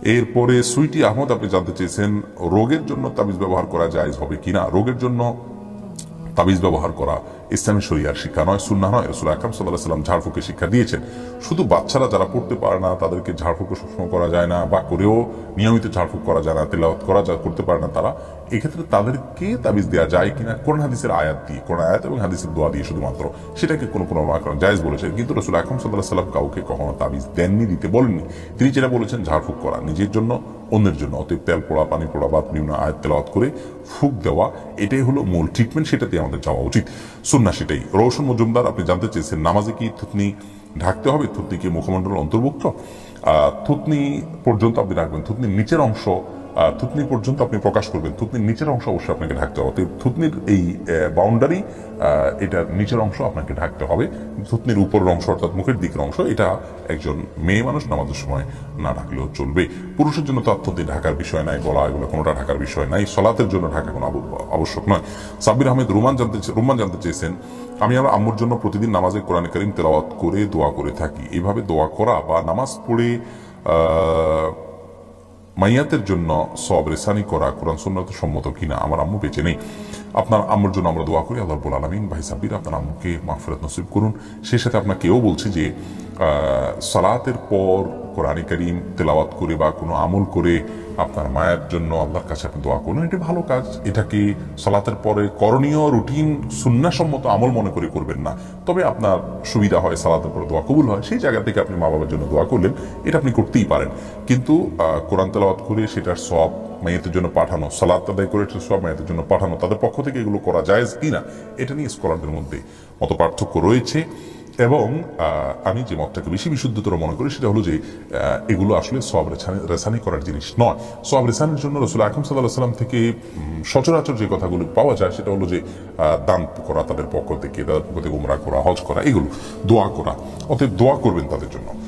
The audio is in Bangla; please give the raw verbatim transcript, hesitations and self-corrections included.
এরপরে সুইটি আহমদ আপনি জানতে চেয়েছেন রোগের জন্য তাবিজ ব্যবহার করা জায়েজ হবে কিনা। রোগের জন্য তাবিজ ব্যবহার করা ইসলামী শরিয়ার শিক্ষা নয়, সুন্নাহ নয়। রাসূল আকরাম সাল্লাল্লাহু আলাইহি ওয়াসাল্লাম ঝাড়ফুঁকের শিক্ষা দিয়েছেন। শুধু বাচ্চারা যারা পড়তে পারে না তাদেরকে ঝাড়ফুঁক সবসময় করা যায় না, বা করেও নিয়মিত ঝাড়ফুঁক করা যায় না, তেলাওয়াত করা যা করতে পারে না, তারা এক্ষেত্রে তাদেরকে তাবিজ দেওয়া যায় কিনা কোরআন হাদিসের আয়াত দিয়ে, কোরআন আয়াত এবং হাদিসের দোয়া দিয়ে শুধুমাত্র, সেটাকে কোনো কোনো কারণ জায়েজ বলেছেন। কিন্তু রাসূল আকরাম সাল্লাল্লাহু আলাইহি ওয়াসাল্লাম কাউকে কখনো তাবিজ দেননি, দিতে বলেননি। তিনি যেটা বলেছেন ঝাড়ফুঁক করা নিজের জন্য, অন্যের জন্য। অতএব তেল পোড়া, পানি পোড়া বা বিভিন্ন আয়াত তেলাওয়াত করে ফুঁক দেওয়া, এটাই হলো মূল ট্রিটমেন্ট, সেটাতে আমাদের যাওয়া উচিত। সুন্নাহ সেটাই। রওশন মজুমদার আপনি জানতে চেয়েছেন নামাজে কি থুতনি ঢাকতে হবে? থুতনি কি মুখমণ্ডলের অন্তর্ভুক্ত? থুতনি পর্যন্ত আপনি রাখবেন, থুতনির নিচের অংশ থুতনি পর্যন্ত আপনি প্রকাশ করবেন, থুতনির নিচের অংশ অবশ্যই আপনাকে ঢাকতে হবে। থুতনির এই বাউন্ডারি, এটার নিচের অংশ আপনাকে ঢাকতে হবে। থুতনির উপরের অংশ অর্থাৎ মুখের দিকের অংশ, এটা একজন মেয়ে মানুষ নামাজের সময় না ঢাকলেও চলবে। পুরুষের জন্য তো থুতনি ঢাকার বিষয় নাই, গলা এগুলো কোনোটা ঢাকার বিষয় নাই, সলাতের জন্য ঢাকা কোনো আবশ্যক নয়। সাব্বির আহমেদ রুমান জানতে রুমান জানতে চেয়েছেন আমি আমার আম্মুর জন্য প্রতিদিন নামাজে কোরআন কারীম তেলাওয়াত করে দোয়া করে থাকি। এইভাবে দোয়া করা বা নামাজ পড়ে আহ মাইয়াতের জন্য সওয়াব রেসানি করা কোরআন সুন্নাত সম্মত কিনা? আমার আম্মু বেঁচে নেই। আপনার আম্মুর জন্য আমরা দোয়া করি, আল্লাহ রাব্বুল আলামিন ভাই সাব্বির আপনার আম্মুকে মাগফিরাত নসিব করুন। সেই সাথে আপনাকেও বলছি যে সালাতের পর কোরআন কারীম তেলাওয়াত করে বা কোনো আমল করে আপনার মায়ের জন্য আল্লাহর কাছে আপনি দোয়া করুন, এটা ভালো কাজ। এটাকে সালাতের পরে করণীয় রুটিন সুন্নাহসম্মত আমল মনে করে করবেন না। তবে আপনার সুবিধা হয়, সালাতের পরে দোয়া কবুল হয়, সেই জায়গা থেকে আপনি মা বাবার জন্য দোয়া করলেন, এটা আপনি করতেই পারেন। কিন্তু কোরআন তেলাওয়াত করে সেটার সওয়াব মাইয়াতের জন্য পাঠানো, সালাত আদায় করে সব মাইয়াতের জন্য পাঠানো, তাদের পক্ষ থেকে এগুলো করা জায়েজ কিনা, এটা নিয়ে স্কলারদের মধ্যে মত পার্থক্য রয়েছে। এবং আমি যে মতটাকে বেশি বিশুদ্ধতর মনে করি সেটা হলো যে এগুলো আসলে সওয়াব রেসানি করার জিনিস নয়। সওয়াব রেসানির জন্য রাসূল আকরাম সাল্লাল্লাহু আলাইহি ওয়াসাল্লাম থেকে সচরাচর যে কথাগুলো পাওয়া যায় সেটা হলো যে দান করা তাদের পক্ষ থেকে, তাদের পক্ষ থেকে উমরা করা, হজ করা, এগুলো দোয়া করা। অতএব দোয়া করবেন তাদের জন্য।